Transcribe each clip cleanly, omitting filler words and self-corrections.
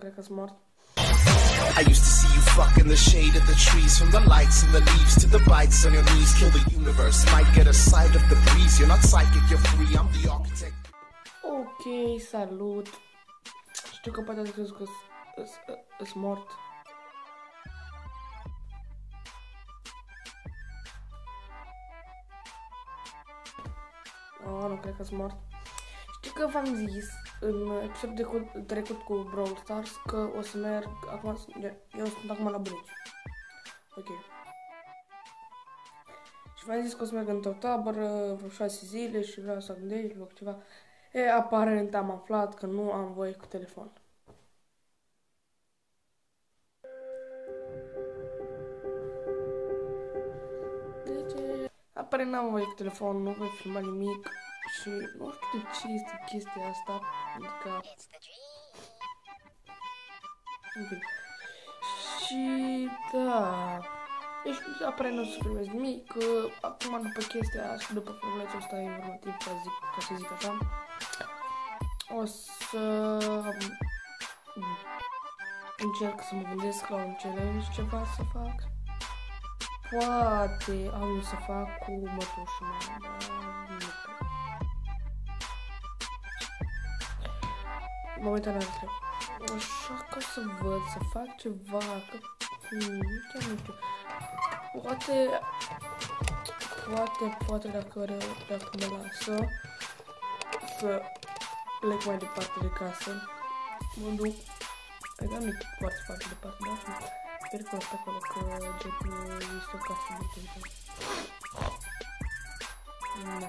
cred că-s mort. I used to see you fuck in the shade of the trees, from the lights and the leaves to the bites on your knees. Kill the universe, might get a sight of the breeze. You're not psychic, you're free, I'm the architect. Ok, salut. Știu că poate ați crezut că îs mort. Oh, nu cred că-s mort. Știu că v-am zis în episodul trecut cu Brawl Stars că o să merg acum, eu sunt acum la bunici. Ok. Și v-am zis că o să merg într-o tabără vreo 6 zile și vreau să gândesc loc ceva. Aparent am aflat că nu am voie cu telefon. Deci, aparent n-am voie cu telefon, nu voi filma nimic. Și nu știu de ce este chestia asta, adică... Okay. Și da... Deci aparent nu o să filmez nimic, acum după chestia asta și după filmulețul ăsta informativ, ca să zic așa, o să încerc să mă gândesc la un challenge ceva să fac. Poate am să fac cu mătușul meu, dar nu cred. Momentan ar trebui. Așa că o să văd, să fac ceva, că chiar nu știu. Poate dacă mă lasă să plec mai departe de casă. Mă duc, adică nu e foarte departe, dar sper că o să acolo, că genul este o casă de timp. Da.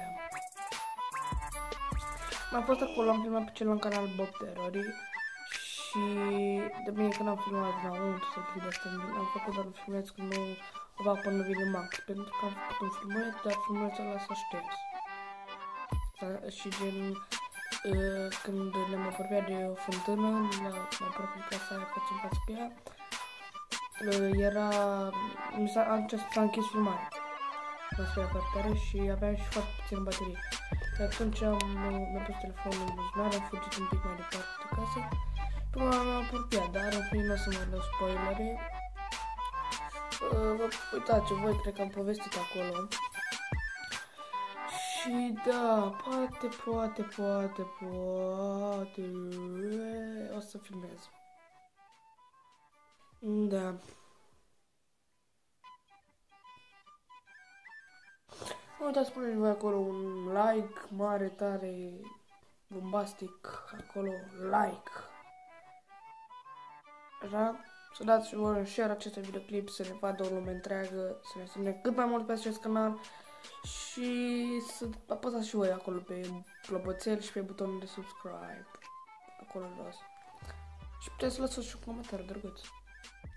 M-am fost acolo, am filmat pe celălalt canal Bob Terrory și de bine că n-am filmat înăuntru sau chestia asta, am făcut doar un filmuleț că nu o fac până vine Max, pentru că am făcut un filmuleț, dar filmulețul ăla s-a șters. Și gen, când ne-am apropiat de o fântână, m-am apropiat de casa aia, facem față pe ea, s-a închis filmarea. M-a speriat foarte tare și aveam și foarte puțină baterie. De atunci mi-am pus telefonul în buzunar, am fugit un pic mai departe de casă. Până m-am apropiat, dar în fine nu o să mai dau spoilere. Uitați, voi cred că am povestit acolo. Și da, poate o să filmez. Da. Nu uitați, spuneți voi acolo un like mare, tare, bombastic, acolo, like. Așa? Să dați și voi un share acest videoclip, să ne vadă o lume întreagă, să ne susținem cât mai mult pe acest canal și să apăsați și voi acolo pe clopoțel și pe butonul de subscribe, acolo jos. Și puteți să lăsați și un comentariu drăguț.